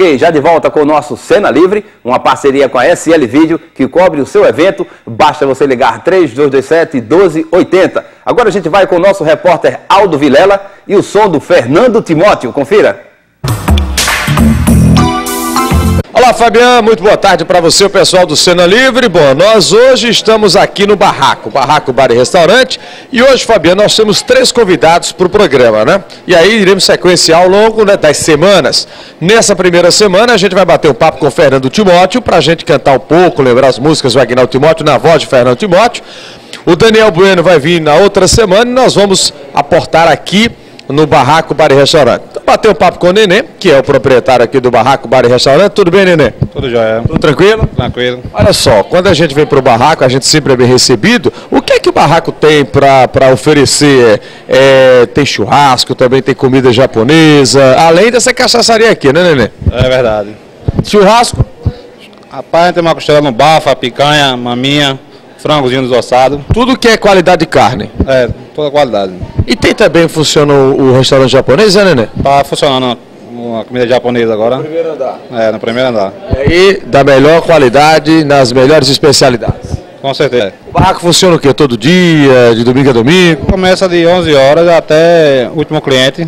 Ok, já de volta com o nosso Cena Livre, uma parceria com a SL Vídeo que cobre o seu evento. Basta você ligar 3227-1280. Agora a gente vai com o nosso repórter Aldo Vilela e o som do Fernando Timóteo. Confira. Olá, Fabiano, muito boa tarde para você, o pessoal do Cena Livre. Bom, nós hoje estamos aqui no Barraco Bar e Restaurante, e hoje, Fabiano, nós temos 3 convidados para o programa, né? E aí iremos sequenciar ao longo, né, das semanas. Nessa primeira semana a gente vai bater um papo com o Fernando Timóteo, para a gente cantar um pouco, lembrar as músicas do Aguinaldo Timóteo na voz de Fernando Timóteo. O Daniel Bueno vai vir na outra semana e nós vamos aportar aqui no Barraco Bar e Restaurante. Então, bater um papo com o Nenê, que é o proprietário aqui do Barraco Bar e Restaurante. Tudo bem, Nenê? Tudo jóia. Tudo tranquilo? Tranquilo. Olha só, quando a gente vem para o barraco, a gente sempre é bem recebido. O que é que o barraco tem para oferecer? Tem churrasco, também tem comida japonesa, além dessa cachaçaria aqui, né, Nenê? É verdade. Churrasco? Rapaz, tem uma costela no bafa, picanha, maminha, frangozinho desossado. Tudo que é qualidade de carne. É, toda qualidade. E tem também, funciona o restaurante japonês, né, Nenê? Tá funcionando uma comida japonesa agora. No primeiro andar. É, no primeiro andar. E da melhor qualidade, nas melhores especialidades. Com certeza. O barraco funciona o quê? Todo dia, de domingo a domingo? Começa de 11 horas até o último cliente,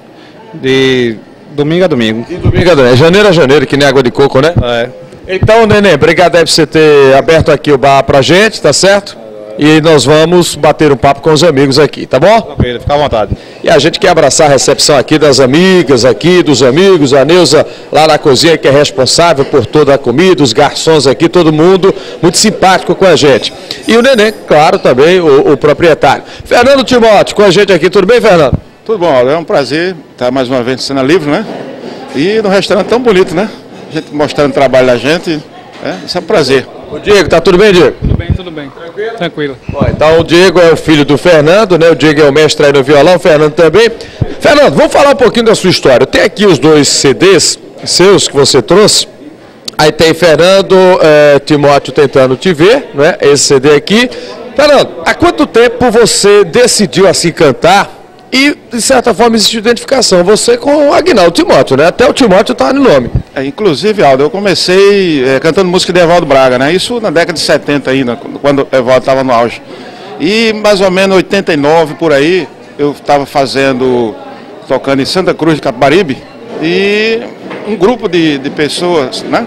de domingo a domingo. De domingo a domingo. É janeiro a janeiro, que nem água de coco, né? É. Então, Nenê, obrigado aí por você ter aberto aqui o bar pra gente, tá certo? E nós vamos bater um papo com os amigos aqui, tá bom? Tranquilo, fica à vontade. E a gente quer abraçar a recepção aqui das amigas, aqui dos amigos, a Neuza lá na cozinha, que é responsável por toda a comida, os garçons aqui, todo mundo muito simpático com a gente. E o Nenê, claro, também o proprietário. Fernando Timóteo com a gente aqui, tudo bem, Fernando? Tudo bom, é um prazer estar mais uma vez no Cena Livre, né? E no restaurante tão bonito, né? A gente mostrando o trabalho da gente, isso é um prazer. O Diego, tá tudo bem, Diego? Tudo bem. Tranquilo. Bom, então o Diego é o filho do Fernando, né? O Diego é o mestre aí no violão, o Fernando também. Fernando, vamos falar um pouquinho da sua história. Tem aqui os 2 CDs seus que você trouxe. Aí tem Fernando Timóteo Tentando Te Ver, né? Esse CD aqui. Fernando, há quanto tempo você decidiu assim cantar? E, de certa forma, existe identificação. Você com o Aguinaldo Timóteo, né? Até o Timóteo está no nome. Inclusive, Aldo, eu comecei cantando música de Evaldo Braga, né? Isso na década de 70 ainda, quando o Evaldo estava no auge. E mais ou menos 89, por aí, eu estava tocando em Santa Cruz de Capibaribe, e um grupo de pessoas, né?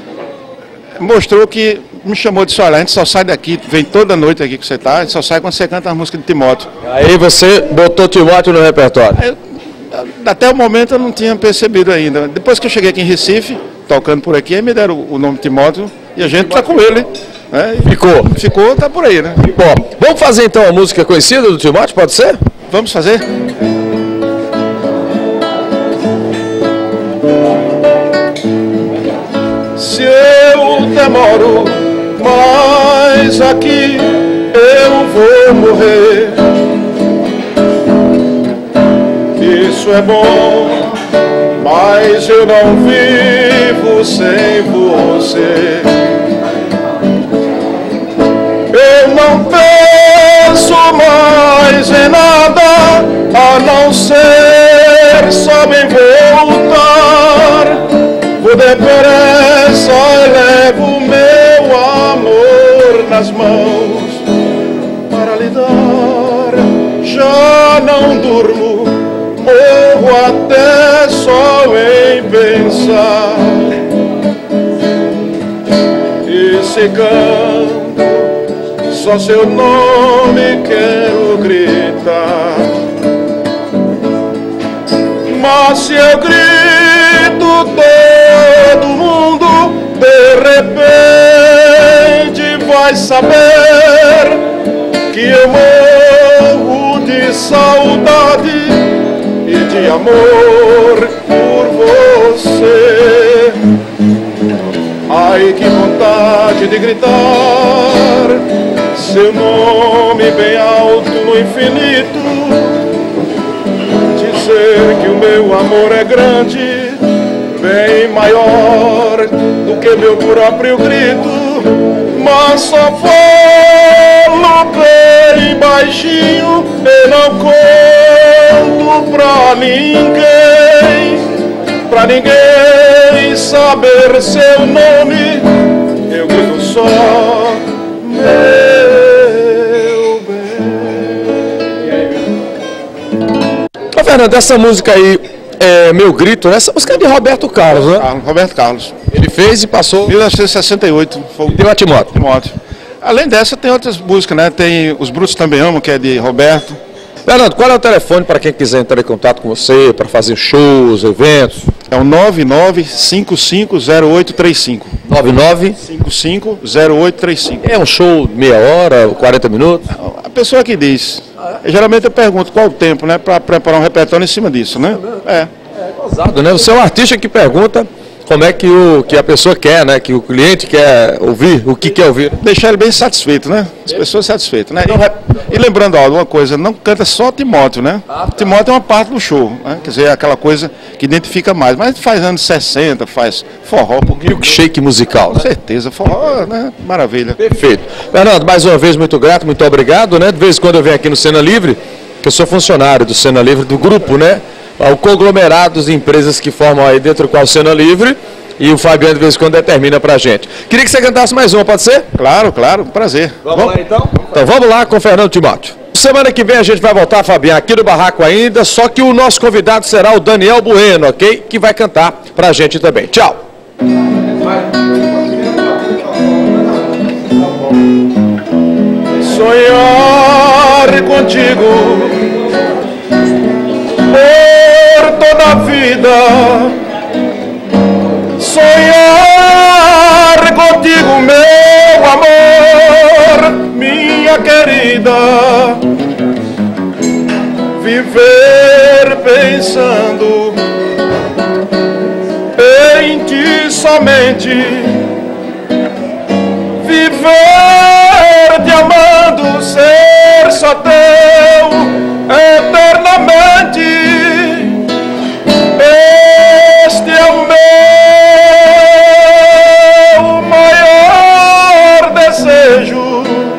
Mostrou que me chamou de olha, a gente só sai daqui, vem toda noite aqui que você está, a gente só sai quando você canta a música de Timóteo. Aí você botou Timóteo no repertório? Até o momento eu não tinha percebido ainda. Depois que eu cheguei aqui em Recife, tocando por aqui, aí me deram o nome Timóteo e a gente está com ele. Né? Ficou, tá por aí, né? Bom, vamos fazer então a música conhecida do Timóteo, pode ser? Vamos fazer? Se eu demoro, mas aqui eu vou morrer. Isso é bom, mas eu não vivo sem você. Eu não penso mais em nada, a não ser só em voltar. Vou depressa e levo meu amor nas mãos para lhe dar. Já não durmo, morro até só em pensar. E se canto, só seu nome quero gritar. Mas se eu grito, todo mundo de repente vai saber que eu morro de saudade e de amor por você. Ai, que vontade de gritar seu nome bem alto no infinito, dizer que o meu amor é grande, bem maior do que meu próprio grito, mas só falo bem baixinho e não conto pra ninguém sem saber seu nome, eu grito só, meu bem. Ô Fernando, essa música aí, Meu Grito, essa música é de Roberto Carlos, né? Roberto Carlos. Ele fez e passou. 1968. Foi... Deu a Timóteo. Além dessa, tem outras músicas, né? Tem Os Brutos Também Amam, que é de Roberto. Fernando, qual é o telefone para quem quiser entrar em contato com você, para fazer shows, eventos? É o 99550835. 99550835. É um show de meia hora, 40 minutos? A pessoa que diz. Geralmente eu pergunto qual o tempo, né? Para preparar um repertório em cima disso, né? É gozado, né? Você é um artista que pergunta como é que a pessoa quer, né? Que o cliente quer ouvir, o que quer ouvir. Deixar ele bem satisfeito, né? As pessoas satisfeitas, né? E lembrando, Aldo, uma coisa, não canta só Timóteo, né? Timóteo é uma parte do show, né? Quer dizer, é aquela coisa que identifica mais. Mas faz anos 60, faz forró. Milkshake musical, Com certeza, forró, né? Maravilha. Perfeito. Fernando, mais uma vez, muito grato, muito obrigado, né? De vez em quando eu venho aqui no Cena Livre, que eu sou funcionário do Cena Livre, do grupo, né? O conglomerado de empresas que formam aí dentro do qual o Cena Livre, e o Fabiano de vez em quando determina pra gente. Queria que você cantasse mais uma, pode ser? Claro, prazer. Vamos lá então? Então vamos lá com o Fernando Timóteo. Semana que vem a gente vai voltar, Fabiano, aqui no Barraco ainda, só que o nosso convidado será o Daniel Bueno, ok? Que vai cantar pra gente também. Tchau! Sonhar contigo por toda a vida, sonhar contigo, meu amor, minha querida, viver pensando em ti somente, viver te amando, ser só teu eternamente. Este é o meu maior desejo,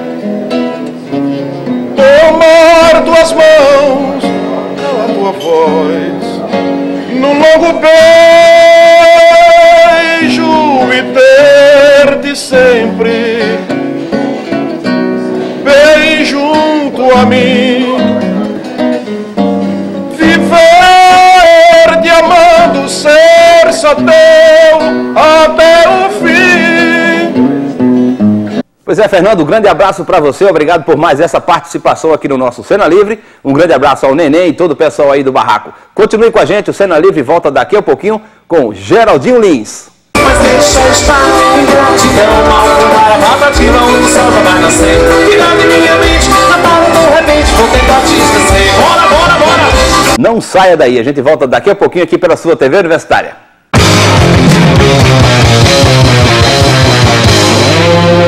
tomar tuas mãos, a tua voz, num longo beijo e ter-te sempre bem junto a mim, viver te amando, ser só teu até o fim. Pois é, Fernando, um grande abraço para você, obrigado por mais essa participação aqui no nosso Cena Livre. Um grande abraço ao Neném e todo o pessoal aí do Barraco. Continue com a gente, o Cena Livre volta daqui a pouquinho com Geraldinho Lins. Mas deixa eu estar em gratidão, mal a mata, tira onde o sol já vai nascer. Virando em minha mente, na para de repente, vou tentar te esquecer. Bora, bora, bora! Não saia daí, a gente volta daqui a pouquinho aqui pela sua TV Universitária.